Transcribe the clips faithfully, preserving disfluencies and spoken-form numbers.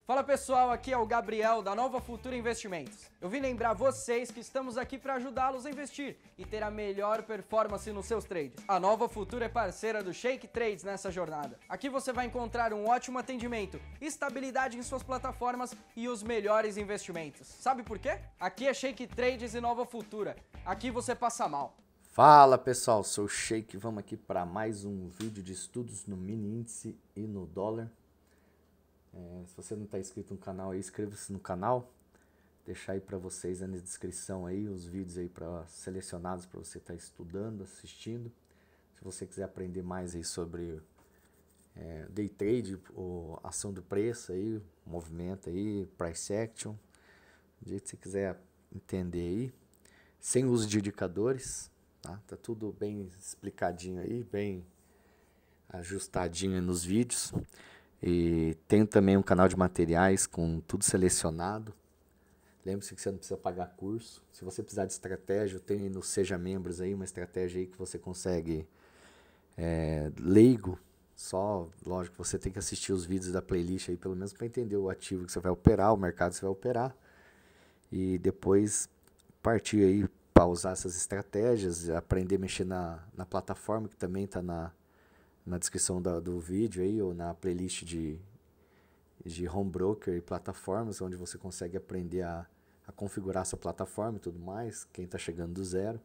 Fala pessoal, aqui é o Gabriel da Nova Futura Investimentos. Eu vim lembrar vocês que estamos aqui para ajudá-los a investir e ter a melhor performance nos seus trades. A Nova Futura é parceira do Shake Trades nessa jornada. Aqui você vai encontrar um ótimo atendimento, estabilidade em suas plataformas e os melhores investimentos. Sabe por quê? Aqui é Shake Trades e Nova Futura. Aqui você passa mal. Fala pessoal, sou o Shake, vamos aqui para mais um vídeo de estudos no mini índice e no dólar. É, se você não está inscrito no canal aí, inscreva-se no canal. Deixar aí para vocês aí na descrição aí os vídeos aí para selecionados para você estar tá estudando, assistindo. Se você quiser aprender mais aí sobre é, day trade, ou ação do preço aí, movimento aí, price action, do jeito que você quiser entender aí, sem uso de indicadores, tá? Tá tudo bem explicadinho aí, bem ajustadinho nos vídeos. E tenho também um canal de materiais com tudo selecionado. Lembre-se que você não precisa pagar curso. Se você precisar de estratégia, eu tenho no Seja Membros aí uma estratégia aí que você consegue é, leigo. Só, lógico, você tem que assistir os vídeos da playlist aí, pelo menos para entender o ativo que você vai operar, o mercado que você vai operar. E depois partir aí para usar essas estratégias, aprender a mexer na, na plataforma que também está na na descrição da, do vídeo aí, ou na playlist de, de home broker e plataformas, onde você consegue aprender a, a configurar essa plataforma e tudo mais, quem está chegando do zero.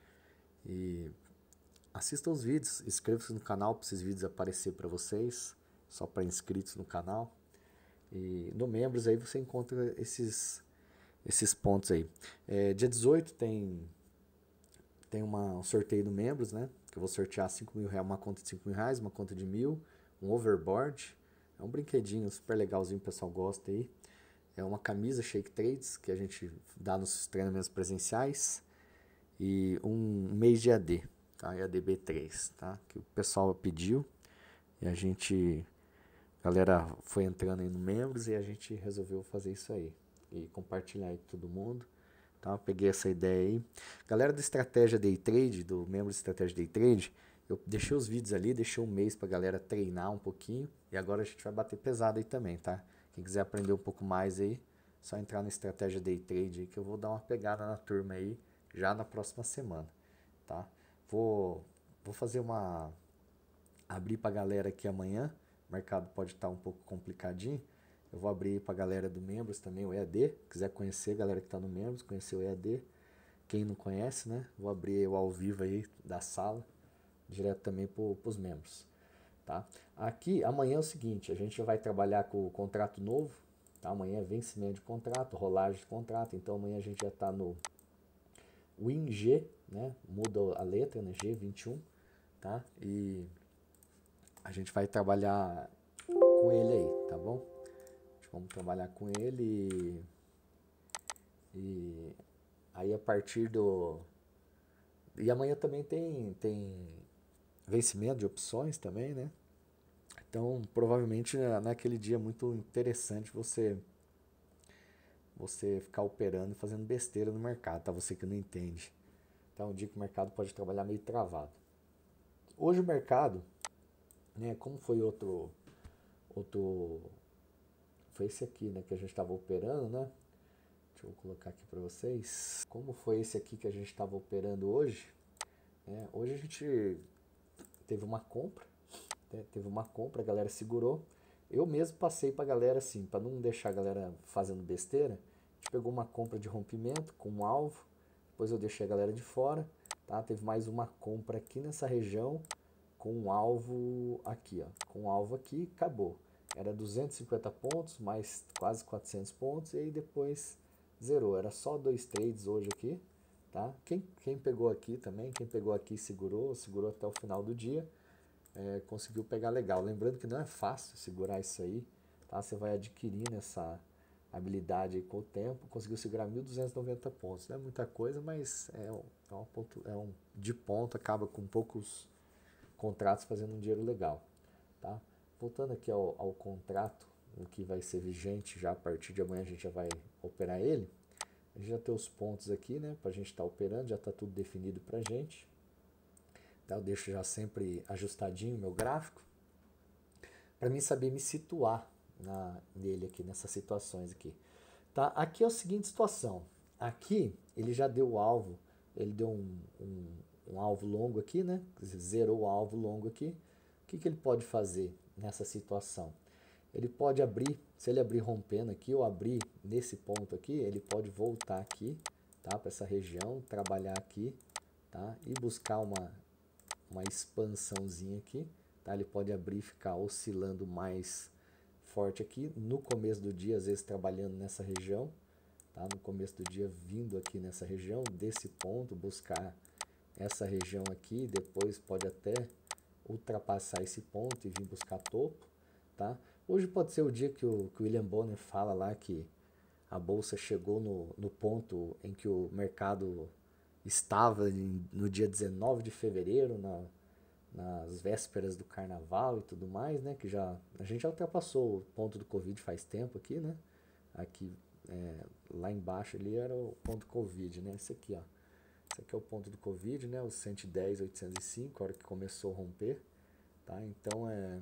E assista os vídeos, inscreva-se no canal para esses vídeos aparecer para vocês, só para inscritos no canal. E no membros aí você encontra esses, esses pontos aí. É, dia dezoito tem, tem uma, um sorteio no membros, né? Eu vou sortear cinco mil reais, uma conta de cinco mil reais, uma conta de mil, um overboard. É um brinquedinho super legalzinho, o pessoal gosta aí. É uma camisa Shake Trades, que a gente dá nos treinamentos presenciais. E um mês de E A D, tá? E A D B três, tá? Que o pessoal pediu. E a gente, a galera foi entrando aí no membros e a gente resolveu fazer isso aí. E compartilhar aí com todo mundo. Tá, peguei essa ideia aí. Galera do Estratégia Day Trade, do membro de Estratégia Day Trade, eu deixei os vídeos ali, deixei um mês pra galera treinar um pouquinho. E agora a gente vai bater pesado aí também, tá? Quem quiser aprender um pouco mais aí, só entrar no Estratégia Day Trade aí que eu vou dar uma pegada na turma aí já na próxima semana, tá? Vou, vou fazer uma... abrir pra galera aqui amanhã. O mercado pode estar um pouco complicadinho. Eu vou abrir para a galera do membros também o E A D. Quiser conhecer, a galera que está no membros, conhecer o E A D. Quem não conhece, né? Vou abrir o ao vivo aí da sala, direto também para os membros. Tá? Aqui, amanhã é o seguinte, a gente vai trabalhar com o contrato novo. Tá? Amanhã é vencimento de contrato, rolagem de contrato. Então amanhã a gente já está no Win G, né? Muda a letra, né? G vinte e um. Tá? E a gente vai trabalhar com ele aí, tá bom? Vamos trabalhar com ele e, e aí a partir do... E amanhã também tem, tem vencimento de opções também, né? Então, provavelmente naquele dia é muito interessante você, você ficar operando e fazendo besteira no mercado, tá? Você que não entende. Então, é um dia que o mercado pode trabalhar meio travado. Hoje o mercado, né? Como foi outro... outro Foi esse aqui, né, que a gente estava operando, né? Deixa eu colocar aqui para vocês. Como foi esse aqui que a gente estava operando hoje? É, hoje a gente teve uma compra, né? Teve uma compra, a galera segurou. Eu mesmo passei para a galera assim, para não deixar a galera fazendo besteira. A gente pegou uma compra de rompimento com um alvo. Depois eu deixei a galera de fora, tá? Teve mais uma compra aqui nessa região com um alvo aqui, ó. Com um alvo aqui, acabou. Era duzentos e cinquenta pontos, mais quase quatrocentos pontos, e aí depois zerou. Era só dois trades hoje aqui, tá? Quem, quem pegou aqui também, quem pegou aqui segurou, segurou até o final do dia, é, conseguiu pegar legal. Lembrando que não é fácil segurar isso aí, tá? Você vai adquirindo essa habilidade aí com o tempo, conseguiu segurar mil duzentos e noventa pontos. Não é muita coisa, mas é um, é um, ponto, é um de ponto, acaba com poucos contratos fazendo um dinheiro legal, tá? Voltando aqui ao, ao contrato, o que vai ser vigente já a partir de amanhã, a gente já vai operar ele. A gente já tem os pontos aqui, né? Para a gente estar tá operando, já está tudo definido para a gente. Tá? Eu deixo já sempre ajustadinho o meu gráfico. Para mim saber me situar, na, nele aqui, nessas situações aqui. Tá? Aqui é a seguinte situação. Aqui ele já deu o alvo, ele deu um, um, um alvo longo aqui, né? Zerou o alvo longo aqui. O que, que ele pode fazer nessa situação? Ele pode abrir, se ele abrir rompendo aqui ou abrir nesse ponto aqui, ele pode voltar aqui, tá? Para essa região, trabalhar aqui, tá? E buscar uma, uma expansãozinha aqui, tá? Ele pode abrir e ficar oscilando mais forte aqui, no começo do dia, às vezes trabalhando nessa região, tá? No começo do dia vindo aqui nessa região, desse ponto, buscar essa região aqui, depois pode até ultrapassar esse ponto e vir buscar topo, tá? Hoje pode ser o dia que o, que o William Bonner fala lá que a bolsa chegou no, no ponto em que o mercado estava em, no dia dezenove de fevereiro, na, nas vésperas do carnaval e tudo mais, né? Que já, a gente já ultrapassou o ponto do Covid faz tempo aqui, né? Aqui, é, lá embaixo ali era o ponto do Covid, né? Esse aqui, ó. Esse aqui é o ponto do Covid, né? O cento e dez, oitocentos e cinco, a hora que começou a romper, tá? Então, é...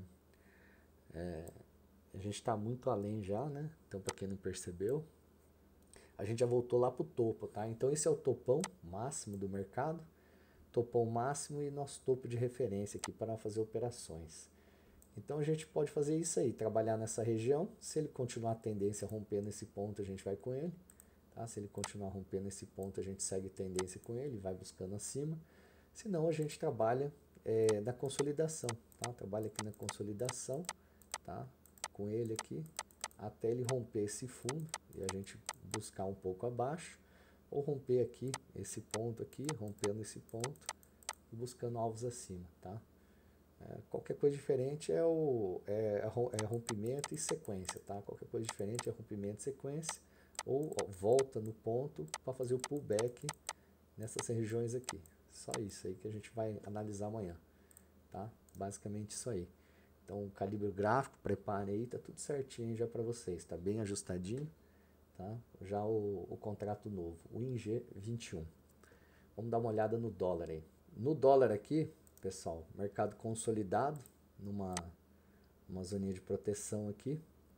é a gente está muito além já, né? Então, para quem não percebeu, a gente já voltou lá para o topo, tá? Então, esse é o topão máximo do mercado, topão máximo e nosso topo de referência aqui para fazer operações. Então, a gente pode fazer isso aí, trabalhar nessa região. Se ele continuar a tendência a romper nesse ponto, a gente vai com ele, tá? Se ele continuar rompendo esse ponto, a gente segue tendência com ele, vai buscando acima. Se não, a gente trabalha é, na consolidação, tá? Trabalha aqui na consolidação, tá? Com ele aqui, até ele romper esse fundo e a gente buscar um pouco abaixo, ou romper aqui esse ponto aqui, rompendo esse ponto e buscando alvos acima, tá? É, qualquer coisa diferente é, o, é, é rompimento e sequência, tá? Qualquer coisa diferente é rompimento e sequência, ou ó, volta no ponto para fazer o pullback nessas regiões aqui. Só isso aí que a gente vai analisar amanhã, tá? Basicamente isso aí. Então, o calibre gráfico, prepare aí, tá tudo certinho já para vocês, tá bem ajustadinho, tá? Já o, o contrato novo, o I N G vinte e um. Vamos dar uma olhada no dólar aí. No dólar aqui, pessoal, mercado consolidado, numa uma zoninha de proteção aqui.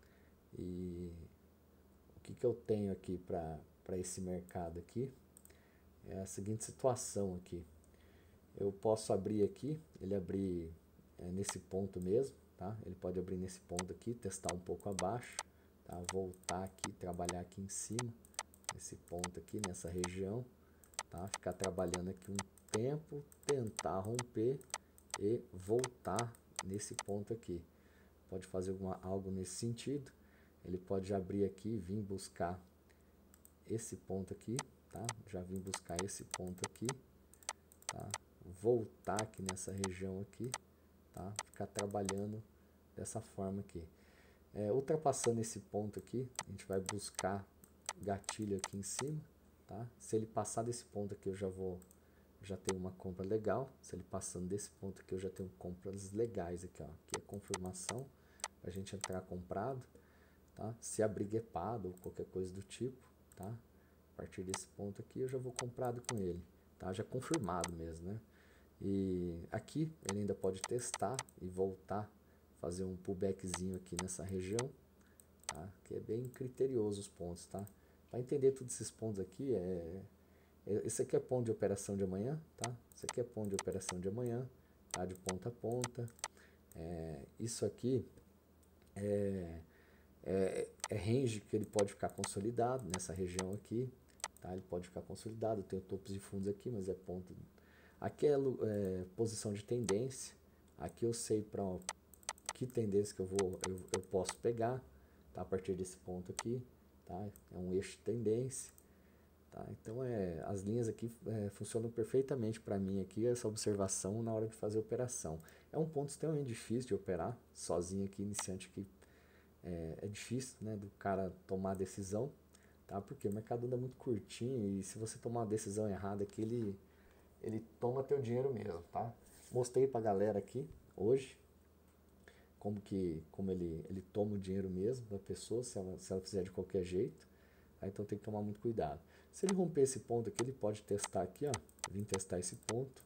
E o que, que eu tenho aqui para esse mercado aqui? É a seguinte situação aqui. Eu posso abrir aqui, ele abrir... É nesse ponto mesmo, tá? Ele pode abrir nesse ponto aqui, testar um pouco abaixo, tá? Voltar aqui, trabalhar aqui em cima, nesse ponto aqui, nessa região, tá? Ficar trabalhando aqui um tempo, tentar romper e voltar nesse ponto aqui. Pode fazer alguma, algo nesse sentido. Ele pode abrir aqui e vir buscar esse ponto aqui, tá? Já vim buscar esse ponto aqui, tá? Voltar aqui nessa região aqui. Tá? Ficar trabalhando dessa forma aqui. É, ultrapassando esse ponto aqui, a gente vai buscar gatilho aqui em cima. Tá? Se ele passar desse ponto aqui, eu já vou já tenho uma compra legal. Se ele passando desse ponto aqui, eu já tenho compras legais aqui, ó. Aqui é confirmação para a gente entrar comprado. Tá? Se abrir guepado ou qualquer coisa do tipo, tá? A partir desse ponto aqui, eu já vou comprado com ele. Tá? Já confirmado mesmo, né? E aqui ele ainda pode testar e voltar, fazer um pullbackzinho aqui nessa região, tá? Que é bem criterioso os pontos, tá? Para entender todos esses pontos aqui, é, é, esse aqui é ponto de operação de amanhã, tá? Esse aqui é ponto de operação de amanhã, tá? De ponta a ponta. É, isso aqui é, é, é range que ele pode ficar consolidado nessa região aqui, tá? Ele pode ficar consolidado, eu tenho topos de fundos aqui, mas é ponto... Aqui é, é posição de tendência. Aqui eu sei para que tendência que eu vou eu, eu posso pegar, tá? A partir desse ponto aqui, tá? É um eixo de tendência, tá? Então é as linhas aqui é, funcionam perfeitamente para mim aqui essa observação na hora de fazer a operação. É um ponto extremamente difícil de operar sozinho aqui, iniciante aqui é, é difícil, né? Do cara tomar a decisão, tá? Porque o mercado anda muito curtinho e se você tomar uma decisão errada aqui ele ele toma teu dinheiro mesmo, tá? Mostrei pra galera aqui, hoje, como que como ele, ele toma o dinheiro mesmo da pessoa, se ela, se ela fizer de qualquer jeito, tá? Então tem que tomar muito cuidado. Se ele romper esse ponto aqui, ele pode testar aqui, ó, vir testar esse ponto,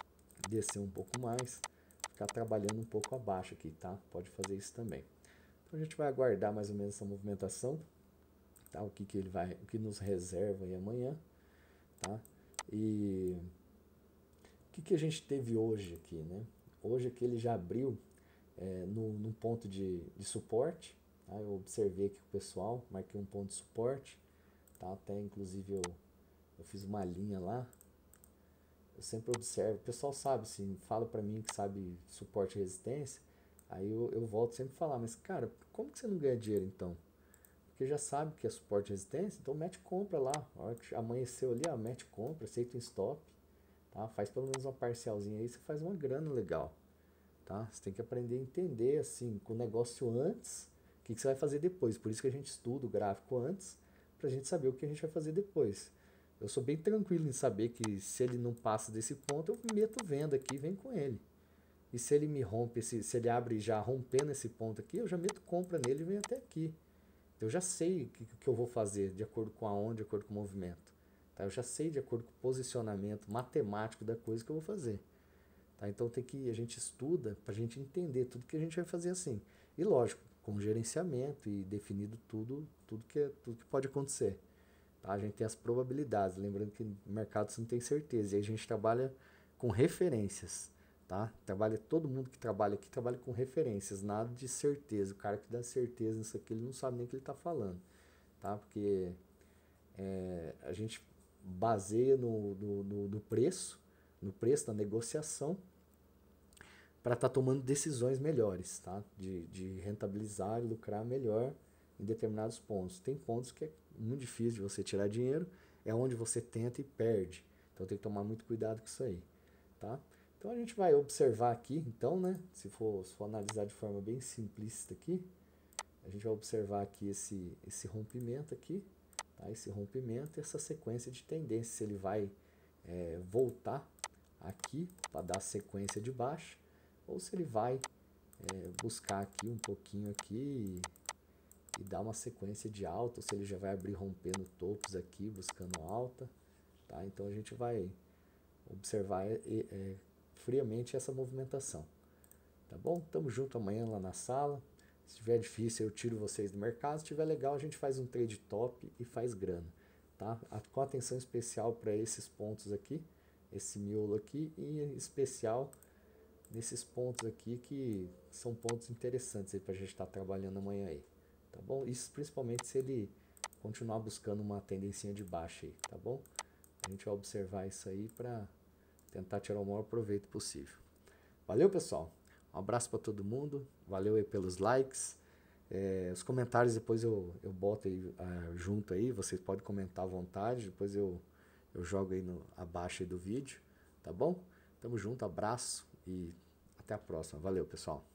descer um pouco mais, ficar trabalhando um pouco abaixo aqui, tá? Pode fazer isso também. Então Então a gente vai aguardar mais ou menos essa movimentação, tá? O que que ele vai, o que nos reserva aí amanhã, tá? E o que que a gente teve hoje aqui, né? Hoje aqui ele já abriu é, no, num ponto de, de suporte, tá? Eu observei aqui com o pessoal, marquei um ponto de suporte, tá? Até inclusive eu, eu fiz uma linha lá. Eu sempre observo, o pessoal sabe, assim, fala pra mim que sabe suporte e resistência, aí eu, eu volto sempre a falar, mas cara, como que você não ganha dinheiro então? Porque já sabe que é suporte e resistência, então mete compra lá, a hora que amanheceu ali, ó, mete compra, aceita um stop, tá? Faz pelo menos uma parcialzinha aí, você faz uma grana legal, tá? Você tem que aprender a entender, assim, com o negócio antes, o que, que você vai fazer depois, por isso que a gente estuda o gráfico antes, pra gente saber o que a gente vai fazer depois. Eu sou bem tranquilo em saber que se ele não passa desse ponto, eu meto venda aqui e venho com ele. E se ele me rompe, esse, se ele abre já rompendo esse ponto aqui, eu já meto compra nele e venho até aqui. Eu já sei o que, que eu vou fazer de acordo com aonde, de acordo com o movimento. Tá? Eu já sei de acordo com o posicionamento matemático da coisa que eu vou fazer. Tá? Então tem que, a gente estuda para a gente entender tudo que a gente vai fazer assim. E lógico, com gerenciamento e definido tudo, tudo que, é, tudo que pode acontecer. Tá? A gente tem as probabilidades, lembrando que no mercado você não tem certeza. E a gente trabalha com referências. Tá? Trabalha, todo mundo que trabalha aqui trabalha com referências, nada de certeza. O cara que dá certeza nisso aqui, ele não sabe nem o que ele está falando. Tá? Porque é, a gente baseia no, no, no, no preço, no preço da negociação, para estar tá tomando decisões melhores, tá? de, de rentabilizar e lucrar melhor em determinados pontos. Tem pontos que é muito difícil de você tirar dinheiro, é onde você tenta e perde. Então tem que tomar muito cuidado com isso aí, tá? Então a gente vai observar aqui, então, né, se for, se for analisar de forma bem simplista aqui, a gente vai observar aqui esse, esse rompimento aqui, tá? Esse rompimento e essa sequência de tendência, se ele vai é, voltar aqui para dar sequência de baixa, ou se ele vai é, buscar aqui um pouquinho aqui e dar uma sequência de alta, ou se ele já vai abrir rompendo topos aqui, buscando alta, tá? Então a gente vai observar é, é, friamente essa movimentação, tá bom? Tamo junto amanhã lá na sala. Se estiver difícil eu tiro vocês do mercado, se estiver legal a gente faz um trade top e faz grana, tá? Com atenção especial para esses pontos aqui, esse miolo aqui, e em especial nesses pontos aqui que são pontos interessantes para a gente estar tá trabalhando amanhã aí. Tá bom? Isso principalmente se ele continuar buscando uma tendência de baixa aí, tá bom? A gente vai observar isso aí para tentar tirar o maior proveito possível. Valeu, pessoal? Um abraço para todo mundo. Valeu aí pelos likes. É, os comentários depois eu, eu boto aí uh, junto aí. Vocês podem comentar à vontade. Depois eu, eu jogo aí no, abaixo aí do vídeo. Tá bom? Tamo junto, abraço e até a próxima. Valeu, pessoal.